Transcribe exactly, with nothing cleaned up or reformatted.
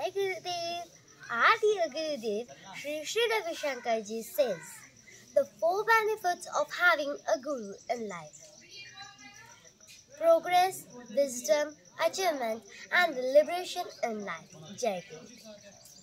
Jai Gurudev. Our dear Gurudev, Shri Shri Ravishankarji says, the four benefits of having a guru in life: progress, wisdom, achievement, and liberation in life. Jai Gurudev.